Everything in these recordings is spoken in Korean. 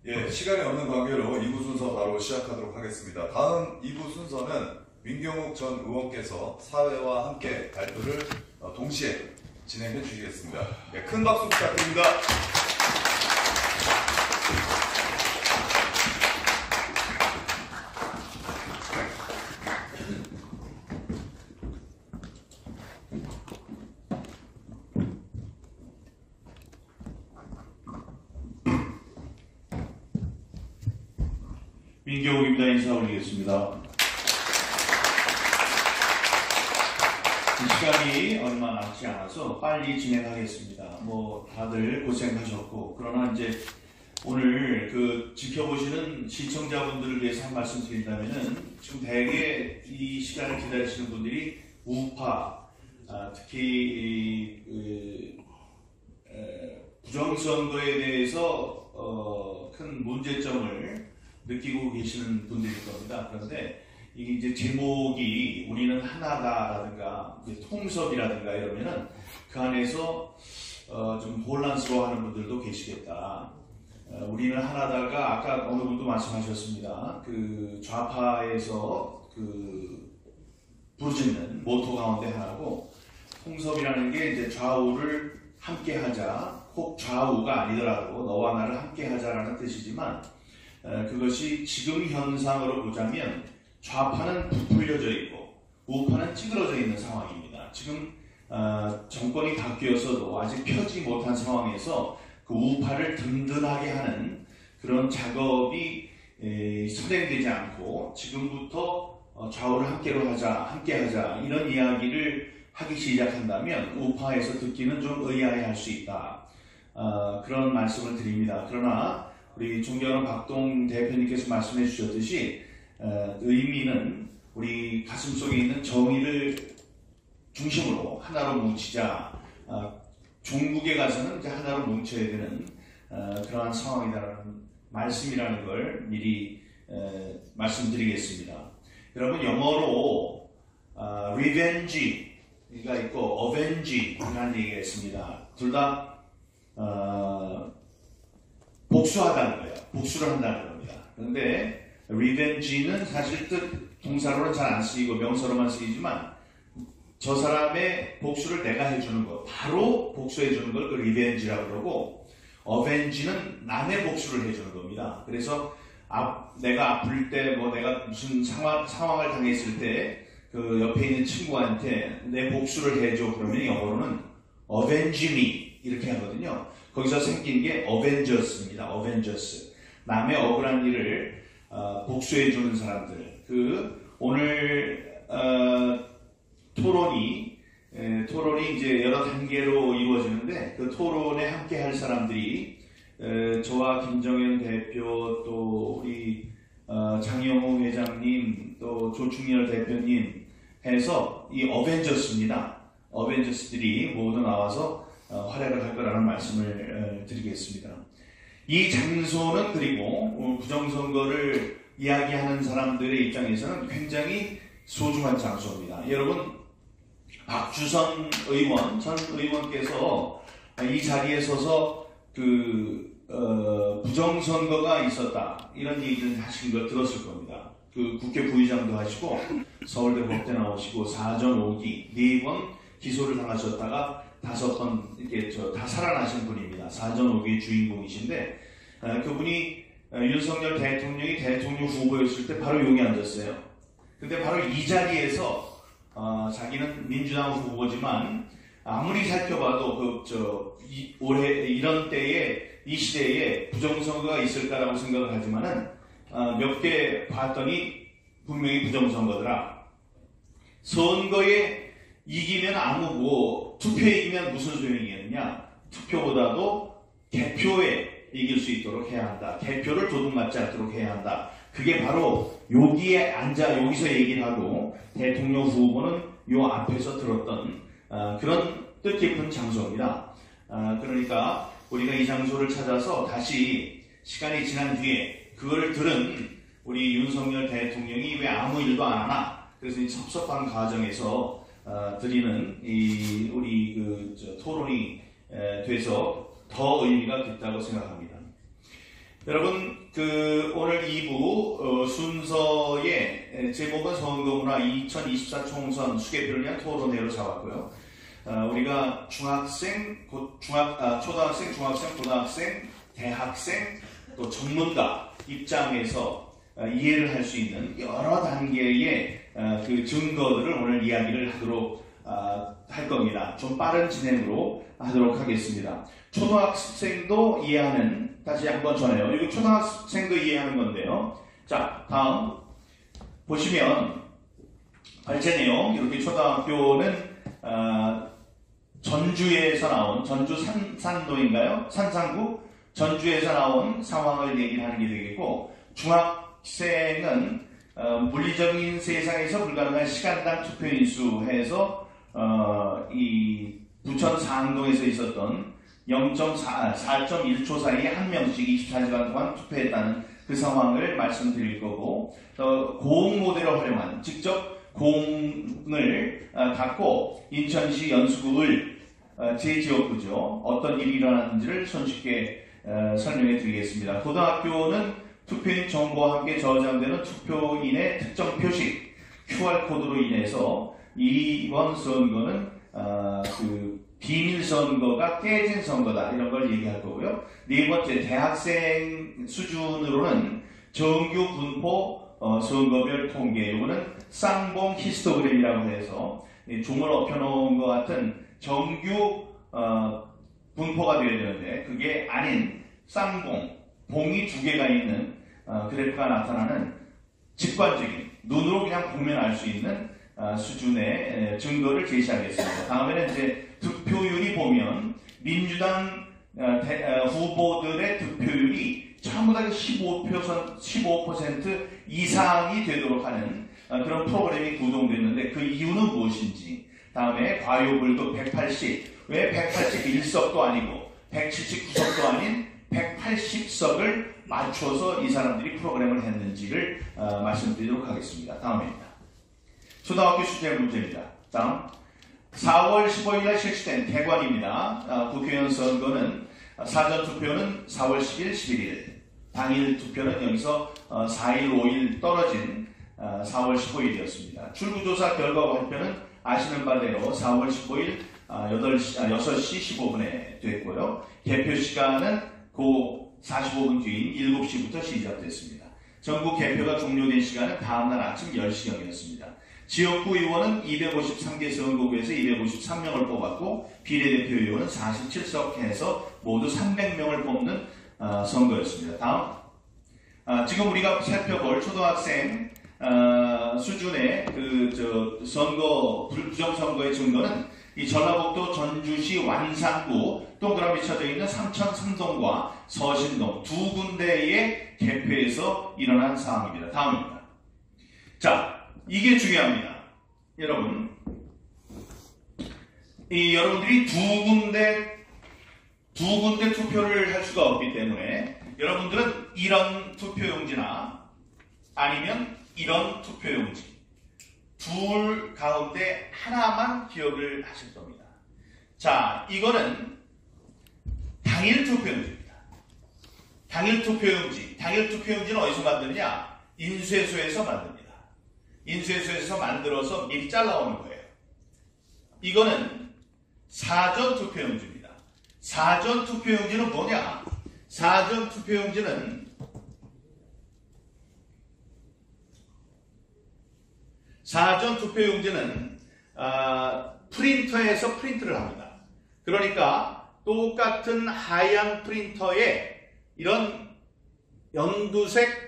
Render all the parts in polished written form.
예, 시간이 없는 관계로 2부 순서 바로 시작하도록 하겠습니다. 다음 2부 순서는 민경욱 전 의원께서 사회와 함께 발표를 동시에 진행해 주시겠습니다. 예, 큰 박수 부탁드립니다. 민경욱입니다. 인사 올리겠습니다. 시간이 얼마 남지 않아서 빨리 진행하겠습니다. 다들 고생하셨고, 그러나 이제 오늘 지켜보시는 시청자분들을 위해서 한 말씀 드린다면은, 지금 대개 이 시간을 기다리시는 분들이 우파, 특히 부정선거에 대해서 큰 문제점을 느끼고 계시는 분들일 겁니다. 그런데 이게 이제 제목이 우리는 하나다라든가 통섭이라든가 이러면은 그 안에서 좀 혼란스러워하는 분들도 계시겠다. 우리는 하나다가 아까 어느 분도 말씀하셨습니다. 그 좌파에서 부르짖는 모토 가운데 하나고, 통섭이라는 게 이제 좌우를 함께하자, 혹 좌우가 아니더라도 너와 나를 함께하자라는 뜻이지만, 그것이 지금 현상으로 보자면 좌파는 부풀려져 있고 우파는 찌그러져 있는 상황입니다. 지금 정권이 바뀌어서도 아직 펴지 못한 상황에서 그 우파를 든든하게 하는 그런 작업이 선행되지 않고, 지금부터 좌우를 함께하자 이런 이야기를 하기 시작한다면 우파에서 듣기는 좀 의아해할 수 있다. 그런 말씀을 드립니다. 그러나 우리 존경하는 박동 대표님께서 말씀해 주셨듯이 의미는 우리 가슴속에 있는 정의를 중심으로 하나로 뭉치자, 종국에 가서는 이제 하나로 뭉쳐야 되는 그러한 상황이라는 말씀이라는 걸 미리 말씀드리겠습니다. 여러분, 영어로 revenge가 있고 avenge라는 얘기가 있습니다. 둘 다 복수하다는 거예요. 복수를 한다는 겁니다. 그런데 revenge는 사실 동사로는 잘 안 쓰이고 명사로만 쓰이지만, 저 사람의 복수를 내가 해주는 것, 바로 복수해주는 걸 그 revenge라고 그러고, avenge는 남의 복수를 해주는 겁니다. 그래서 내가 아플 때, 내가 무슨 상황을 당했을 때 그 옆에 있는 친구한테 내 복수를 해줘 그러면 영어로는 avenge me 이렇게 하거든요. 거기서 생긴 게 어벤져스입니다. 어벤져스. 남의 억울한 일을 복수해주는 사람들. 오늘 토론이 이제 여러 단계로 이루어지는데, 그 토론에 함께 할 사람들이 저와 김정현 대표, 또 우리 장영호 회장님, 또 조충렬 대표님 해서 이 어벤져스입니다. 어벤져스들이 모두 나와서 활약을 할 거라는 말씀을 드리겠습니다. 이 장소는, 그리고 부정선거를 이야기하는 사람들의 입장에서는 굉장히 소중한 장소입니다. 여러분, 박주선 의원, 전 의원께서 이 자리에 서서 부정선거가 있었다 이런 얘기를 하신 걸 들었을 겁니다. 국회 부의장도 하시고 서울대 법대 나오시고 사전 5기 4번 기소를 당하셨다가 5번 이렇게 다 살아나신 분입니다. 사전 5기의 주인공이신데, 그분이 윤석열 대통령이 대통령 후보였을 때 바로 여기 앉았어요. 근데 바로 이 자리에서 자기는 민주당 후보지만 아무리 살펴봐도 올해 이런 때에, 이 시대에 부정선거가 있을까라고 생각을 하지만은 몇 개 봤더니 분명히 부정선거더라. 선거에 이기면 투표에 이기면 무슨 소용이겠느냐? 투표보다도 개표에 이길 수 있도록 해야 한다. 개표를 도둑맞지 않도록 해야 한다. 그게 바로 여기에 여기서 얘기를 하고, 대통령 후보는 요 앞에서 들었던 그런 뜻깊은 장소입니다. 그러니까 우리가 이 장소를 찾아서 다시 시간이 지난 뒤에 그걸 들은 우리 윤석열 대통령이 왜 아무 일도 안 하나? 그래서 이 섭섭한 과정에서 드리는 우리 토론이 돼서 더 의미가 깊다고 생각합니다. 여러분, 오늘 2부 순서의 제목은 선거문화 2024 총선 수개표를 위한 토론회로 잡았고요. 우리가 초등학생, 고등학생, 대학생, 또 전문가 입장에서 이해를 할 수 있는 여러 단계의 그 증거들을 오늘 이야기를 하도록 할 겁니다. 좀 빠른 진행으로 하도록 하겠습니다. 초등학생도 이해하는, 다시 한번 전해요. 이거 초등학생도 이해하는 건데요. 자, 다음 보시면 발제 내용, 이렇게 초등학교는 전주에서 나온, 전주 산산도인가요? 산상구? 전주에서 나온 상황을 얘기를 하는 게 되겠고, 중학생은 물리적인 세상에서 불가능한 시간당 투표인수 해서 이 부천 상동에서 있었던 4.1초 사이에 한 명씩 24시간 동안 투표했다는 그 상황을 말씀드릴 거고, 고흥 모델을 활용한, 직접 고흥을 갖고 인천시 연수구을 제 지역구죠. 어떤 일이 일어났는지를 손쉽게 설명해 드리겠습니다. 고등학교는 투표인 정보와 함께 저장되는 투표인의 특정 표식, QR코드로 인해서 이번 선거는 비밀 선거가 깨진 선거다, 이런 걸 얘기할 거고요. 네 번째, 대학생 수준으로는 정규 분포 선거별 통계, 이거는 쌍봉 히스토그램이라고 해서 종을 엎혀놓은 것 같은 정규 분포가 되어야 되는데 그게 아닌 쌍봉, 봉이 두 개가 있는 그래프가 나타나는 직관적인, 눈으로 그냥 보면 알 수 있는 수준의 증거를 제시하겠습니다. 다음에는 이제 득표율이 보면 민주당 후보들의 득표율이 전부 다 15% 이상이 되도록 하는 그런 프로그램이 구동됐는데 그 이유는 무엇인지, 다음에 과요불급 180, 왜 181석도 아니고 179석도 아닌 180석을 맞춰서 이 사람들이 프로그램을 했는지를 말씀드리도록 하겠습니다. 다음입니다. 초등학교 수제 문제입니다. 다음 4월 15일에 실시된 개관입니다. 국회의원 선거는 사전투표는 4월 10일, 11일, 당일 투표는 여기서 4일, 5일 떨어진 4월 15일이었습니다. 출구조사 결과 발표는 아시는 바대로 4월 15일 6시 15분에 됐고요. 개표 시간은 그 45분 뒤인 7시부터 시작됐습니다. 전국 개표가 종료된 시간은 다음날 아침 10시경이었습니다. 지역구 의원은 253개 선거구에서 253명을 뽑았고 비례대표 의원은 47석 해서 모두 300명을 뽑는 선거였습니다. 다음, 지금 우리가 살펴볼 초등학생 수준의 선거, 부정선거의 증거는 이 전라북도 전주시 완산구 동그라미 쳐져 있는 삼천 삼동과 서신동 두 군데의 개표에서 일어난 상황입니다. 다음입니다. 자, 이게 중요합니다. 여러분, 여러분들이 두 군데 투표를 할 수가 없기 때문에 여러분들은 이런 투표용지나 아니면 이런 투표용지 둘 가운데 하나만 기억을 하실 겁니다. 자, 이거는 당일 투표용지입니다. 당일 투표용지는 어디서 만드느냐? 인쇄소에서 만듭니다. 인쇄소에서 만들어서 미리 잘라오는 거예요. 이거는 사전 투표용지입니다. 사전 투표용지는 뭐냐? 사전 투표용지는 프린터에서 프린트를 합니다. 그러니까 똑같은 하얀 프린터에 이런 연두색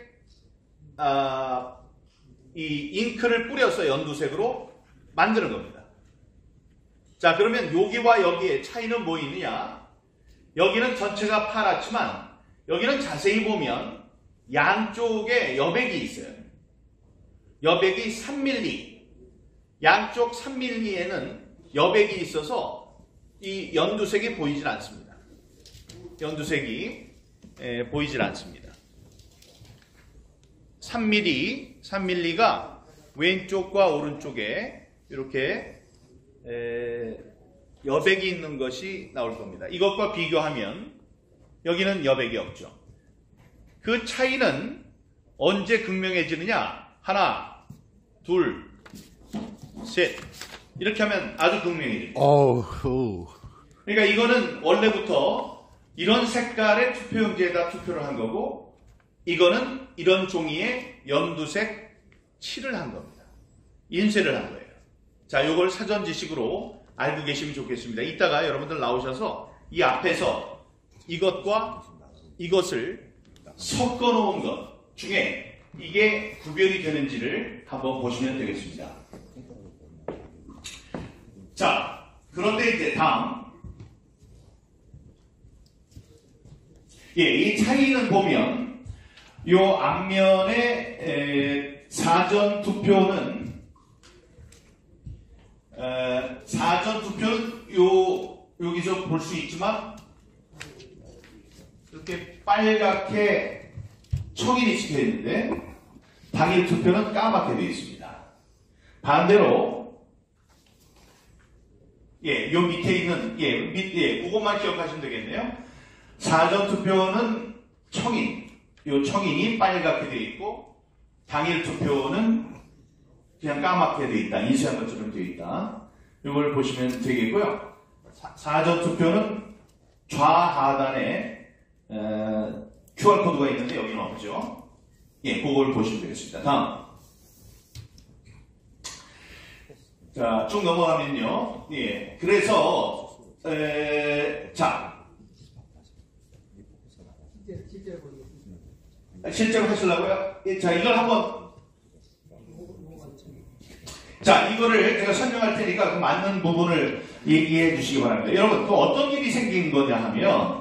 이 잉크를 뿌려서 연두색으로 만드는 겁니다. 자, 그러면 여기와 여기의 차이는 뭐 있느냐? 여기는 전체가 파랗지만 여기는 자세히 보면 양쪽에 여백이 있어요. 여백이 3mm, 양쪽 3mm에는 여백이 있어서 이 연두색이 보이질 않습니다. 연두색이 보이질 않습니다. 3mm가 왼쪽과 오른쪽에 이렇게 여백이 있는 것이 나올 겁니다. 이것과 비교하면 여기는 여백이 없죠. 그 차이는 언제 극명해지느냐? 하나, 둘, 셋. 이렇게 하면 아주 극명해집니다. 그러니까 이거는 원래부터 이런 색깔의 투표용지에다 투표를 한 거고, 이거는 이런 종이에 연두색 칠을 한 겁니다. 인쇄를 한 거예요. 자, 요걸 사전 지식으로 알고 계시면 좋겠습니다. 이따가 여러분들 나오셔서 이 앞에서 이것과 이것을 섞어 놓은 것 중에 이게 구별이 되는지를 한번 보시면 되겠습니다. 자, 그런데 이제 다음. 예, 이 차이는 보면 요 앞면에 사전 투표는 여기서 볼 수 있지만 이렇게 빨갛게 촉인이 찍혀 있는데 당일 투표는 까맣게 되어 있습니다. 반대로 요 밑에 있는 그것만 기억하시면 되겠네요. 사전 투표는 청인, 요 청인이 빨갛게 되어 있고 당일 투표는 그냥 까맣게 되어 있다. 인쇄한 것처럼 되어 있다. 이걸 보시면 되겠고요. 사전 투표는 좌하단에 QR코드가 있는데 여기는 없죠. 예, 그걸 보시면 되겠습니다. 다음. 자, 쭉 넘어가면요. 예, 그래서, 자. 실제로 하시려고요? 예, 자, 이걸 한번. 자, 이거를 제가 설명할 테니까 그 맞는 부분을 얘기해 주시기 바랍니다. 여러분, 또 어떤 일이 생긴 거냐 하면,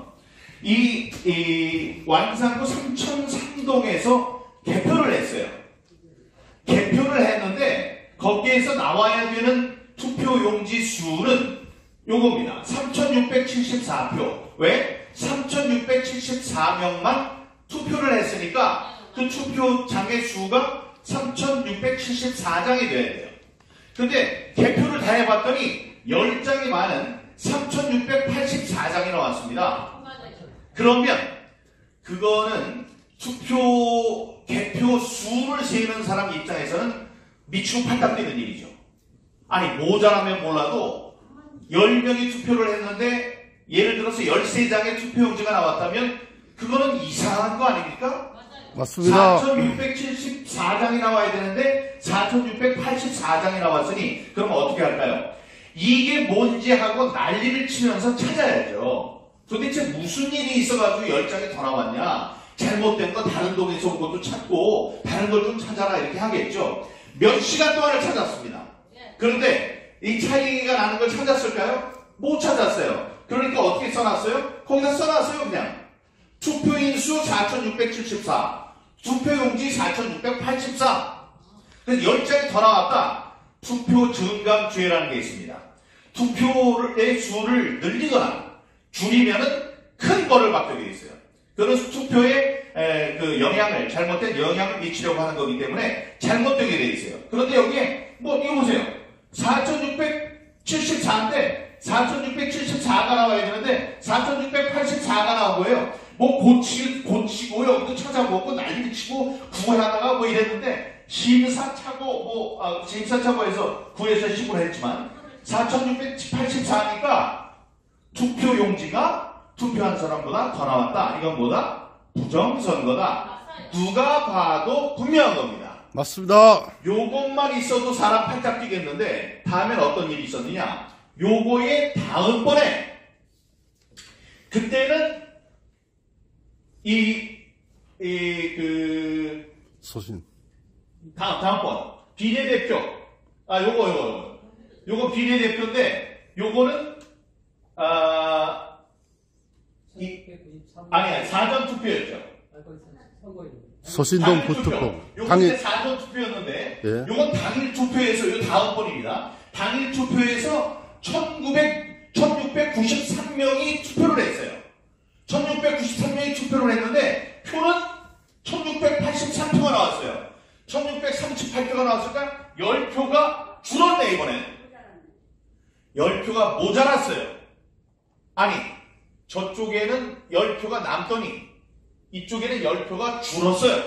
이 완산구 삼천삼동에서 개표를 했어요. 개표를 했는데, 거기에서 나와야 되는 투표용지 수는 요겁니다. 3674표. 왜? 3674명만 투표를 했으니까 그 투표장의 수가 3674장이 돼야 돼요. 근데 개표를 다 해봤더니 10장이 많은 3684장이 나왔습니다. 그러면 그거는 개표 수를 세는 사람 입장에서는 미치고 팔딱 뛰는 일이죠. 아니, 모자라면 몰라도 10명이 투표를 했는데 예를 들어서 13장의 투표용지가 나왔다면 그거는 이상한 거 아닙니까? 맞습니다. 4674장이 나와야 되는데 4684장이 나왔으니 그럼 어떻게 할까요? 이게 뭔지 하고 난리를 치면서 찾아야죠. 도대체 무슨 일이 있어가지고 10장이 더 나왔냐? 잘못된 거 다른 동에서 온 것도 찾고 다른 걸 좀 찾아라 이렇게 하겠죠. 몇 시간 동안을 찾았습니다. 그런데 이 차이가 나는 걸 찾았을까요? 못 찾았어요. 그러니까 어떻게 써놨어요? 거기다 써놨어요. 그냥 투표인 수 4674, 투표용지 4684. 그래서 10장이 더 나왔다. 투표 증감죄라는 게 있습니다. 투표의 수를 늘리거나 줄이면은 큰 벌을 받게 되어 있어요. 그런 투표에 잘못된 영향을 미치려고 하는 거기 때문에 잘못되게 되어 있어요. 그런데 여기에 이거 보세요. 4674인데 4674가 나와야 되는데 4684가 나온 거예요. 고치고 여기도 찾아보고 난리 치고 구하다가 이랬는데 심사착오해서 9에서 10으로 했지만 4684니까 투표용지가 투표한 사람보다 더 나왔다. 이건 뭐다? 부정선거다. 누가 봐도 분명한 겁니다. 맞습니다. 요것만 있어도 사람 팔짝 뛰겠는데 다음엔 어떤 일이 있었느냐? 요거의 다음번에 그때는 소신. 다음번 비례대표 요거 비례대표인데 요거는 사전투표였죠. 소신동 부투표. 요건 사전투표였는데 예. 요건 당일투표에서 요 다음번입니다. 당일투표에서 1693명이 투표를 했어요. 1693명이 투표를 했는데 표는 1683표가 나왔어요. 1638표가 나왔으니까 10표가 줄었네. 이번엔 10표가 모자랐어요. 아니, 저쪽에는 10표가 남더니 이쪽에는 10표가 줄었어요.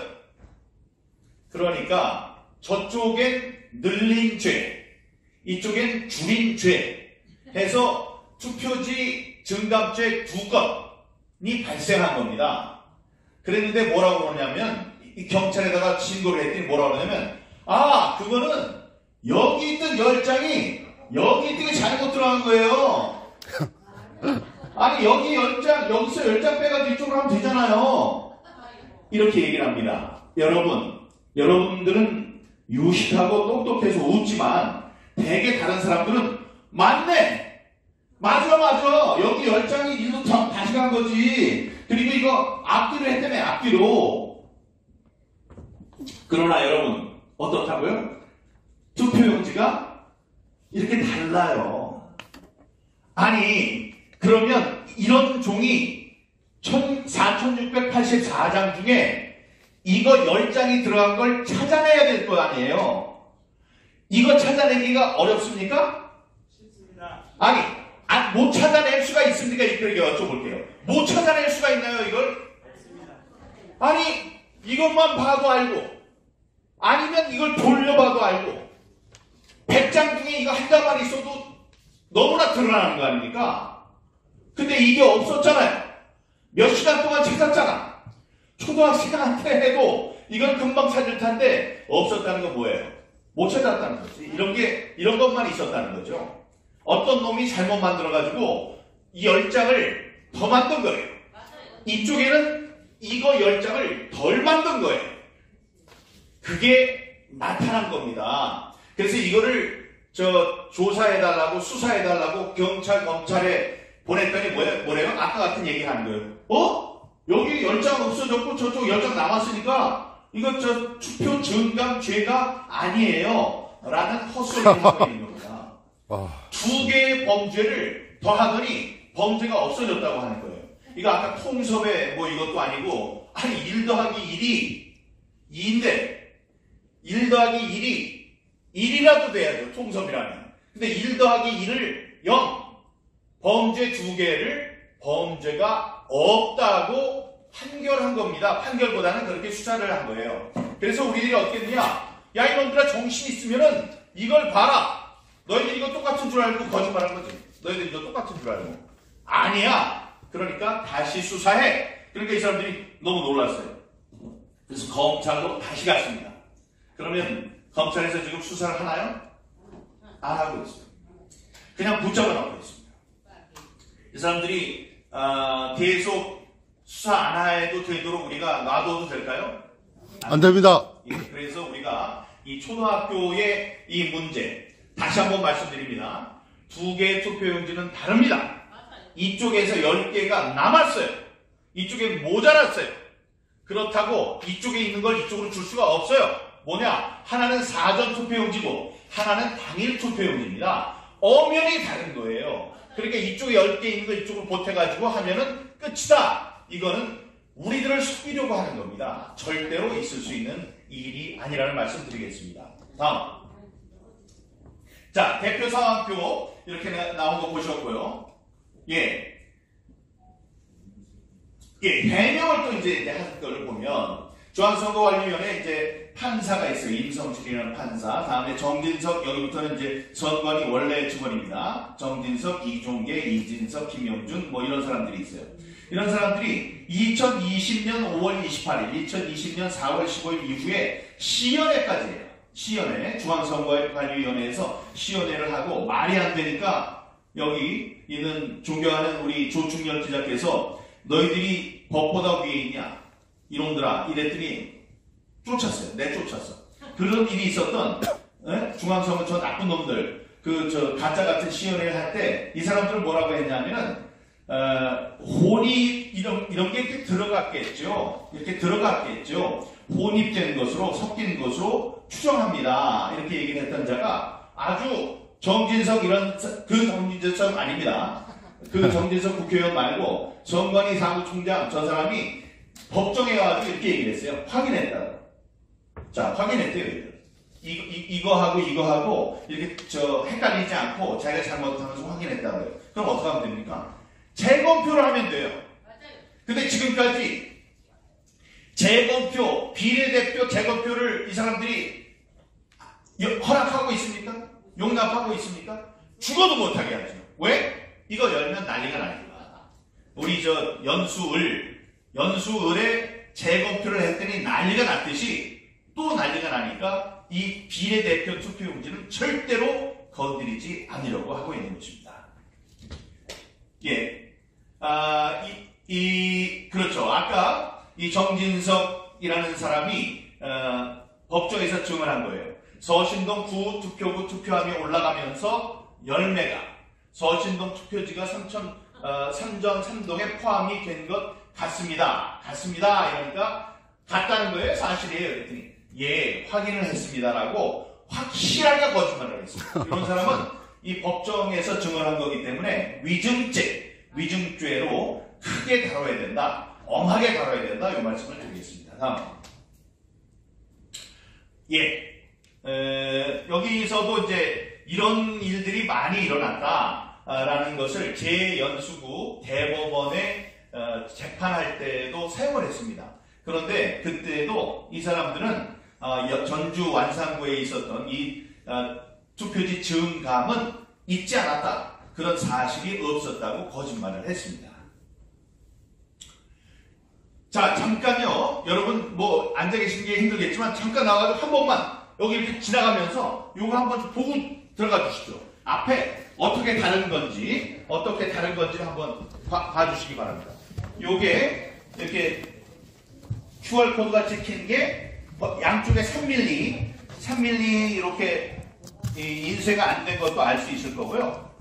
그러니까 저쪽엔 늘린 죄, 이쪽엔 줄인 죄 해서 투표지 증감죄 2건이 발생한 겁니다. 그랬는데 뭐라고 그러냐면 이 경찰에다가 신고를 했더니 뭐라고 그러냐면 그거는 여기 있던 10장이 여기 있던 게 잘못 들어간 거예요. 아니 여기 10장 여기서 10장 빼가지고 이쪽으로 하면 되잖아요. 이렇게 얘기를 합니다. 여러분들은 유식하고 똑똑해서 웃지만 되게 다른 사람들은 맞네, 맞아 여기 10장이 일로 다시 간 거지. 그리고 이거 앞뒤로 했다며, 앞뒤로. 그러나 여러분 어떻다고요? 투표용지가 이렇게 달라요. 아니 그러면 이런 종이 4684장 중에 이거 10장이 들어간 걸 찾아내야 될 거 아니에요. 이거 찾아내기가 어렵습니까? 아니 못 찾아낼 수가 있습니까? 이렇게 여쭤볼게요. 못 찾아낼 수가 있나요 이걸? 아니 이것만 봐도 알고, 아니면 이걸 돌려봐도 알고, 100장 중에 이거 한 장만 있어도 너무나 드러나는 거 아닙니까? 근데 이게 없었잖아요. 몇 시간 동안 찾았잖아. 초등학생한테 해도 이건 금방 찾을 텐데 없었다는 건 뭐예요? 못 찾았다는 거지. 이런 것만 있었다는 거죠. 어떤 놈이 잘못 만들어가지고 이 10장을 더 만든 거예요. 이쪽에는 이거 10장을 덜 만든 거예요. 그게 나타난 겁니다. 그래서 이거를 조사해달라고, 수사해달라고 경찰, 검찰에 보냈더니 뭐래요? 아까 같은 얘기 하는 거예요. 여기 10장 없어졌고 저쪽 10장 남았으니까 이거 투표 증감죄가 아니에요 라는 헛소리를 하고 있는 겁니다. 2개의 범죄를 더하더니 범죄가 없어졌다고 하는 거예요. 이거 아까 통섭의 이것도 아니고, 아니 1 더하기 1이 2인데 1 더하기 1이 1이라도 돼야죠, 통섭이라면. 근데 1 더하기 1을 0, 범죄 2개를 범죄가 없다고 판결한 겁니다. 판결보다는 그렇게 수사를 한 거예요. 그래서 우리들이 어떻게 했느냐, 야 이놈들아 정신 있으면은 이걸 봐라. 너희들 이거 똑같은 줄 알고 거짓말한 거지. 너희들 이거 똑같은 줄 알고. 아니야. 그러니까 다시 수사해. 그러니까 이 사람들이 너무 놀랐어요. 그래서 검찰로 다시 갔습니다. 그러면 검찰에서 지금 수사를 하나요? 안 하고 있어요. 그냥 붙잡아 놓고 있습니다. 이 사람들이 계속 수사 안 해도 되도록 우리가 놔둬도 될까요? 안 됩니다. 그래서 우리가 이 초등학교의 이 문제 다시 한번 말씀드립니다. 2개의 투표용지는 다릅니다. 이쪽에서 10개가 남았어요. 이쪽에 모자랐어요. 그렇다고 이쪽에 있는 걸 이쪽으로 줄 수가 없어요. 뭐냐? 하나는 사전 투표용지고 하나는 당일 투표용지입니다. 엄연히 다른 거예요. 그러니까 이쪽에 10개 있는 거 이쪽으로 보태가지고 하면은 끝이다. 이거는 우리들을 속이려고 하는 겁니다. 절대로 있을 수 있는 일이 아니라는 말씀 드리겠습니다. 다음. 자, 대표 상황표 이렇게 나온 거 보셨고요. 해명을 또 이제 한 거를 보면 중앙선거관리위원회 이제 판사가 있어요. 임성실이라는 판사. 다음에 정진석, 여기부터는 이제 선관위 원래 직원입니다. 정진석, 이종계, 이진석, 김영준 이런 사람들이 있어요. 이런 사람들이 2020년 5월 28일, 2020년 4월 15일 이후에 시연회까지 해요. 시연회, 중앙선거관리위원회에서 시연회를 하고 말이 안 되니까 여기 있는 존경하는 우리 조충렬 기자께서 너희들이 법보다 위에 있냐 이놈들아 이랬더니 쫓았어요. 내쫓았어. 그런 일이 있었던 중앙선거 저 나쁜 놈들 가짜 같은 시연회를 할 때 이 사람들은 뭐라고 했냐면은 혼이 이런 게 이렇게 들어갔겠죠. 혼입된 것으로 섞인 것으로 추정합니다. 이렇게 얘기를 했던 자가 아주 정진석 정진석 아닙니다. 그 정진석 국회의원 말고 선관위 사무총장 저 사람이 법정에 가서 이렇게 얘기를 했어요. 확인했다고. 자, 확인했대요. 이거하고 이렇게 헷갈리지 않고 자기가 잘못하면서 확인했다고요. 그럼 어떻게 하면 됩니까? 재검표를 하면 돼요. 근데 지금까지 재검표, 비례대표 재검표를 이 사람들이 허락하고 있습니까? 용납하고 있습니까? 죽어도 못하게 하죠. 왜? 이거 열면 난리가 나니까. 우리 연수을에 재검표를 했더니 난리가 났듯이 또 난리가 나니까 이 비례대표 투표용지는 절대로 건드리지 않으려고 하고 있는 것입니다. 예. 그렇죠. 아까 이 정진석이라는 사람이, 법정에서 증언한 거예요. 서신동 구 투표구 투표함이 올라가면서 열매가 서신동 투표지가 삼전 3동에 포함이 된 것 같습니다. 이러니까 같다는 거예요? 사실이에요? 그랬더니 예, 확인을 했습니다라고 확실하게 거짓말을 했습니다. 이런 사람은 이 법정에서 증언한 거기 때문에 위증죄로 크게 다뤄야 된다. 엄하게 다뤄야 된다. 이 말씀을 드리겠습니다. 다음. 예. 여기서도 이제 이런 일들이 많이 일어났다라는 것을 제 연수구 대법원에 재판할 때도 사용을 했습니다. 그런데 그때도 이 사람들은 전주 완산구에 있었던 이 투표지 증감은 있지 않았다. 그런 사실이 없었다고 거짓말을 했습니다. 자, 잠깐요. 여러분 뭐 앉아 계신 게 힘들겠지만 잠깐 나와가지고 한 번만 여기 이렇게 지나가면서 요거 한번 보고 들어가 주십시오. 앞에 어떻게 다른 건지 한번 봐주시기 바랍니다. 요게 이렇게 QR코드가 찍힌 게 양쪽에 3mm 이렇게 인쇄가 안 된 것도 알 수 있을 거고요.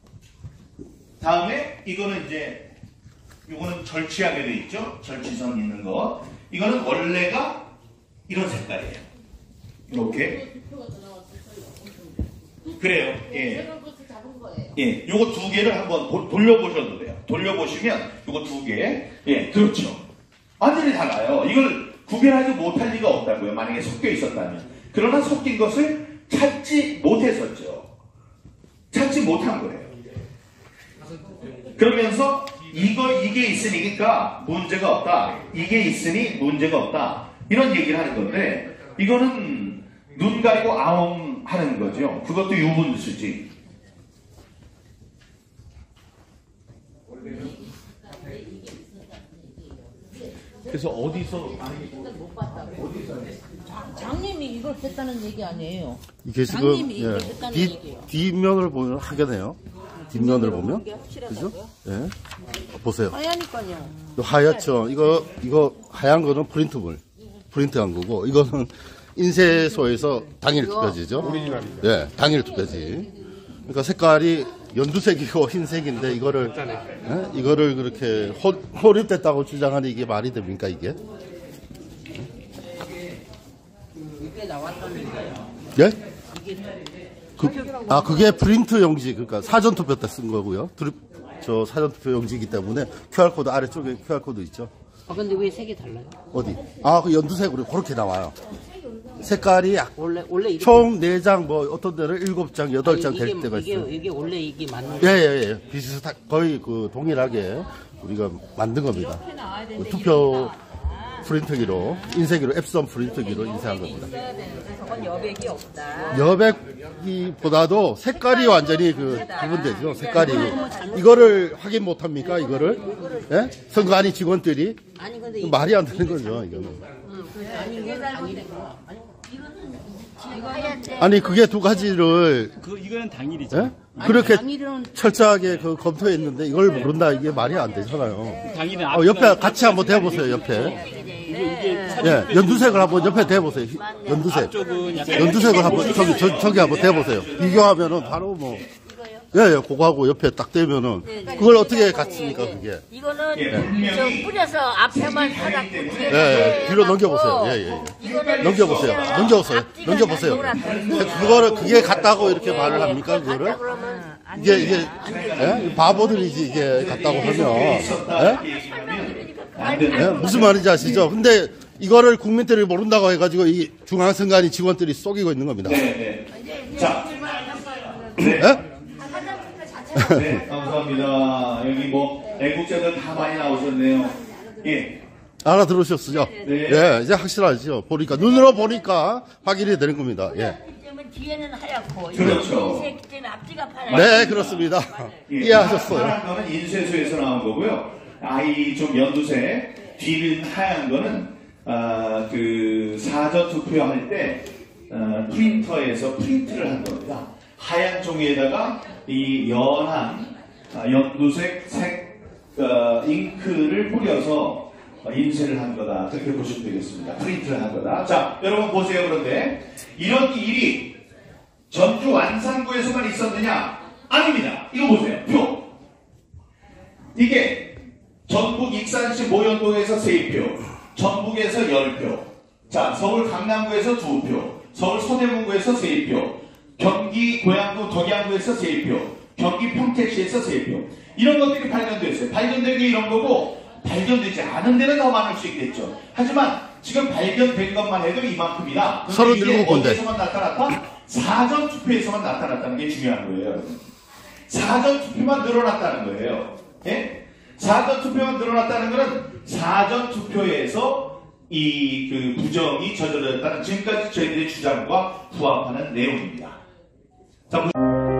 다음에 이거는 요거는 절취하게 돼 있죠. 절취선 있는 거. 이거는 원래가 이런 색깔이에요. 이렇게. 그래요. 예. 예. 요거 두 개를 한번 돌려보셔도 돼요. 돌려보시면 요거 두 개. 예. 그렇죠. 완전히 달라요. 이걸 구별하지 못할 리가 없다고요. 만약에 섞여 있었다면. 그러나 섞인 것을 찾지 못했었죠. 찾지 못한 거예요. 그러면서 이게 있으니까 문제가 없다. 이게 있으니 문제가 없다. 이런 얘기를 하는 건데 이거는 눈 가리고 아웅 하는 거죠. 그것도 유분수지. 그래서 어디서 장님이 이걸 했다는 얘기 아니에요. 이게 지금 장님이 이걸 했다는 얘기예요. 뒷면을 보면 하게네요. 뒷면을 보면 그죠? 예. 보세요. 하얘니까요. 하얗죠. 이거 하얀 거는 프린트한 거고 이거는 인쇄소에서 당일 투표지죠. 예, 당일 투표지. 그러니까 색깔이 연두색이고 흰색인데 이거를 그렇게 호립됐다고 주장하는 이게 말이 됩니까 이게? 이게 나왔다니까요. 예? 그게 프린트 용지, 그러니까 사전 투표 때 쓴 거고요. 저 사전 투표 용지이기 때문에 QR코드 아래쪽에 QR코드 있죠. 근데 왜 색이 달라요? 어디? 그 연두색으로 그렇게 나와요. 색깔이 원래 이렇게 총 4장, 뭐 어떤 데는 7장, 8장 될 때가 있어요. 이게 원래 이게 맞는 거예요? 예. 비슷한, 거의 동일하게 우리가 만든 겁니다. 투표 프린트기로, 인쇄기로, 앱선 프린트기로 인쇄한 겁니다. 저건 여백이 없다. 여백기보다도 색깔이 완전히 구분되죠. 색깔이. 이거를 확인 못 합니까? 이거를? 예? 선관위 직원들이? 아니 근데 말이 안 되는 거죠, 이거는. 아니 이게 당일이구나. 아니, 그게 두 가지를. 이거는 당일이죠. 예? 그렇게 당일은 철저하게 검토했는데 이걸 모른다, 이게 말이 안 되잖아요. 당일은 옆에 같이 한번 대보세요, 옆에. 예, 연두색을 한번 옆에 대보세요. 연두색. 쪽은 약간 연두색을 한번 저기 한번 대보세요. 비교하면은 바로 뭐. 예, 그거하고 옆에 딱 대면은 그걸 어떻게 같습니까, 그게? 이거는 분명히 저 뿌려서 앞에만 살았고 예, 뒤로 넘겨보세요. 예. 넘겨보세요. 넘겨보세요. 그게 같다고 이렇게 말을 합니까, 그거를? 이게 예? 바보들이지, 이게 같다고 하면. 예? 무슨 말인지 아시죠? 근데 이거를 국민들이 모른다고 해가지고 이 중앙선관위 직원들이 속이고 있는 겁니다. 네. 자. 예? 네, 감사합니다. 여기 뭐 애국자들 다 많이 나오셨네요. 예. 알아들으셨죠? 네. 예, 이제 확실하죠. 보니까 눈으로 보니까 확인이 되는 겁니다. 예. 때문에 뒤에는 하얗고 그렇죠. 흰색 때문에 앞뒤가 파랗고. 네, 그렇습니다. 예, 이해하셨어요. 파란 거는 인쇄소에서 나온 거고요. 아이 좀 연두색, 뒤는 하얀 거는 그 사전 투표할 때 프린터에서 프린트를 한 겁니다. 하얀 종이에다가 이 연한 연두색 잉크를 뿌려서 인쇄를 한 거다. 그렇게 보시면 되겠습니다. 프린트를 한 거다. 자, 여러분 보세요. 그런데 이런 일이 전주 완산구에서만 있었느냐? 아닙니다. 이거 보세요. 표. 이게 전북 익산시 모현동에서 3표, 전북에서 10표, 자, 서울 강남구에서 2표, 서울 서대문구에서 3표, 경기 고양구 덕양구에서 3표, 경기 평택시에서 3표. 이런 것들이 발견됐어요. 발견된 게 이런 거고 발견되지 않은 데는 더 많을 수 있겠죠. 하지만 지금 발견된 것만 해도 이만큼이다. 37군데. 어디서만 나타났다? 사전 투표에서만 나타났다는 게 중요한 거예요. 사전 투표만 늘어났다는 거예요. 예? 사전 투표만 늘어났다는 것은 사전 투표에서 이 그 부정이 저질렀다는 지금까지 저희들의 주장과 부합하는 내용입니다. 자,